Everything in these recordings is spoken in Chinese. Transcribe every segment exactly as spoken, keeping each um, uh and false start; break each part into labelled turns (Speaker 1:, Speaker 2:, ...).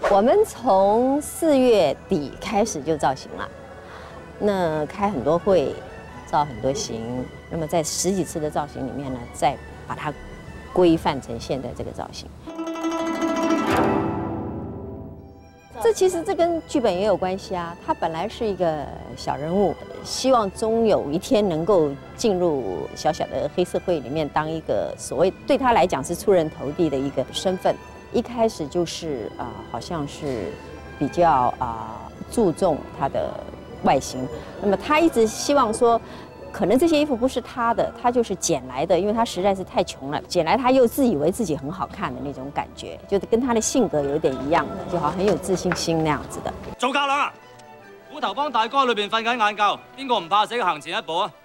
Speaker 1: 我们从四月底开始就造型了，那开很多会，造很多型。那么在十几次的造型里面呢，再把它规范成现在这个造型。这其实这跟剧本也有关系啊。他本来是一个小人物，希望终有一天能够进入小小的黑社会里面，当一个所谓对他来讲是出人头地的一个身份。一开始就是啊、呃，好像是比较啊、呃、注重他的外形。那么他一直希望说，可能这些衣服不是他的，他就是捡来的，因为他实在是太穷了，捡来他又自以为自己很好看的那种感觉，就是跟他的性格有點一樣的，就好很有自信心那樣子的。
Speaker 2: 做架梁啊！虎頭幫大哥裏邊瞓緊晏覺，邊個唔怕死行前一步啊？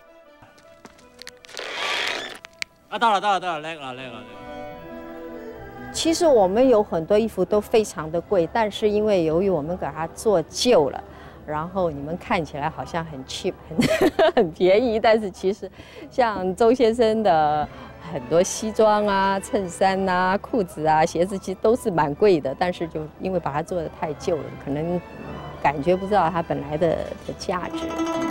Speaker 2: 啊得啦得啦得啦，叻啦叻啦叻！
Speaker 1: 其實我們有很多衣服都非常的貴，但是因為由於我們給它做舊了。然後你們看起來好像很 cheap 很很便宜，但是其實像周先生的很多西裝啊、襯衫啊、褲子啊、鞋子其實都是蠻貴的，但是就因為把它做得太舊了，可能感覺不知道它本來的的價值。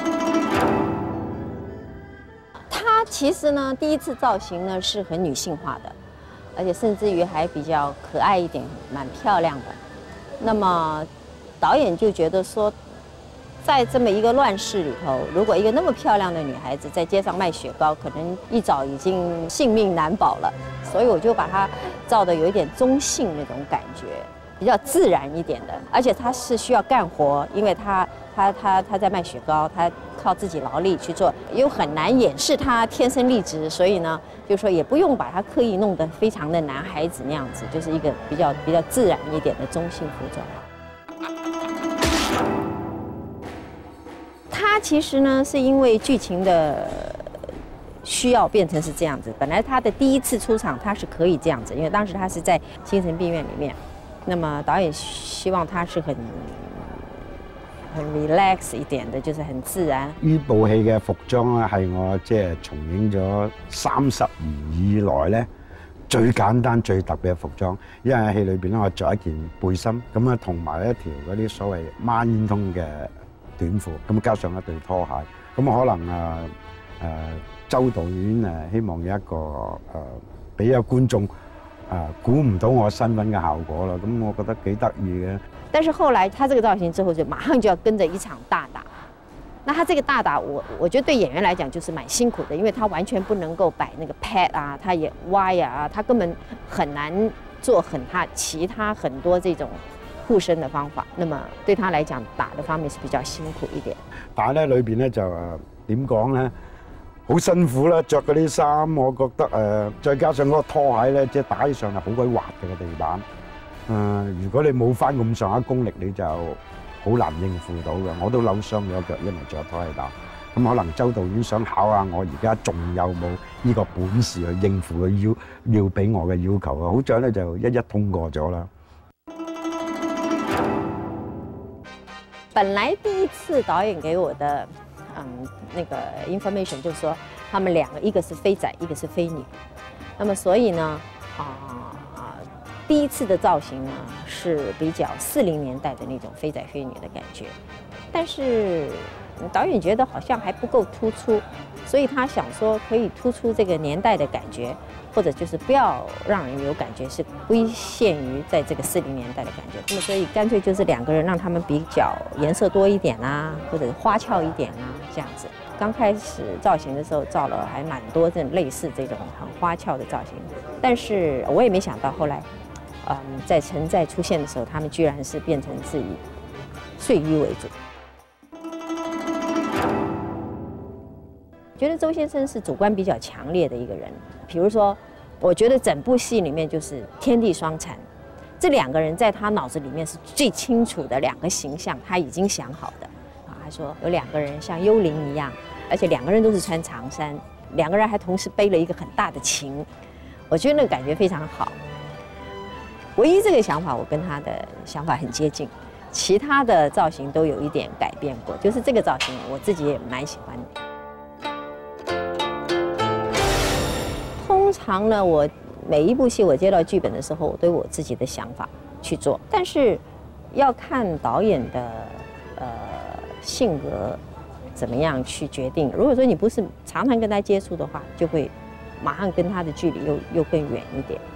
Speaker 1: 它其實呢，第一次造型呢是很女性化的，而且甚至於還比較可愛一點，蠻漂亮的。那麼導演就覺得說，在這麼一個亂世裡頭，如果一個那麼漂亮的女孩子在街上賣雪糕，可能一早已經性命難保了。所以我就把它造得有一點中性那種感覺，比較自然一點的。而且她是需要幹活，因為她她她她在賣雪糕，她靠自己勞力去做，又很難掩飾她天生麗質，所以呢，就說也不用把她刻意弄得非常的男孩子那樣子，就是一個比較比較自然一點的中性服裝。它其實呢，是因為劇情的需要變成是這樣子。本來他的第一次出場，他是可以這樣子，因為當時他是在精神病院裡面。那麼導演希望他是很很 relax 一點的，就是很自然。
Speaker 3: 呢部戲嘅服裝咧，係我即係重影咗三十年以來咧最簡單、最特別嘅服裝。因為喺戲裏邊咧，我着一件背心，咁啊同埋一條嗰啲所謂孖煙通嘅短褲，咁加上一對拖鞋，咁可能啊誒周導演誒希望有一個誒俾個觀眾啊估唔到我身份嘅效果啦，咁我覺得幾得意嘅。
Speaker 1: 但是後來他這個造型之後，就馬上就要跟着一場大打。那他這個大打，我我覺得對演員來講就是蠻辛苦的，因為他完全不能夠擺那個 pad 啊，他也歪啊，他根本很難做很他其他很多這種護身的方法，那麼對他來講打的方面是比較辛苦一點。
Speaker 3: 但係咧裏邊咧就誒點講咧，好辛苦啦，着嗰啲衫，我覺得誒、呃，再加上嗰個拖鞋咧，即係打起上嚟好鬼滑嘅個地板。誒、呃，如果你冇翻咁上下功力，你就好難應付到嘅。我都扭傷咗腳，因為着拖鞋打。咁可能周導演想考下我，而家仲有冇呢個本事去應付佢要要俾我嘅要求啊？好在咧就一一通過咗啦。
Speaker 1: 本來第一次導演給我的，嗯，那個 information 就是說，他們兩個一個是飛仔，一個是飛女。那麼所以呢，啊、呃、第一次的造型呢是比較四零年代的那種飛仔飛女的感覺，但是導演覺得好像還不夠突出，所以他想說可以突出這個年代的感覺。或者就是不要讓人有感覺是歸限於在這個四零年代的感覺，那麼所以乾脆就是兩個人讓他們比較顏色多一點啊，或者花俏一點啊，這樣子。剛開始造型的時候造了還蠻多這種類似這種很花俏的造型，但是我也沒想到後來，嗯，在城寨出現的時候，他們居然是變成是以睡衣為主。覺得周先生是主觀比較強烈的一個人，比如說，我覺得整部戲裡面就是天地雙殘，這兩個人在他腦子裡面是最清楚的兩個形象，他已經想好的。啊，他說有兩個人像幽靈一樣，而且兩個人都是穿長衫，兩個人還同時背了一個很大的琴，我覺得那個感覺非常好。唯一這個想法我跟他的想法很接近，其他的造型都有一點改變過，就是這個造型我自己也蠻喜歡的。通常呢，我每一部戲我接到劇本的時候，我都有我自己的想法去做。但是要看导演的呃性格怎么样去决定。如果说你不是常常跟他接触的话，就会马上跟他的距离又又更远一点。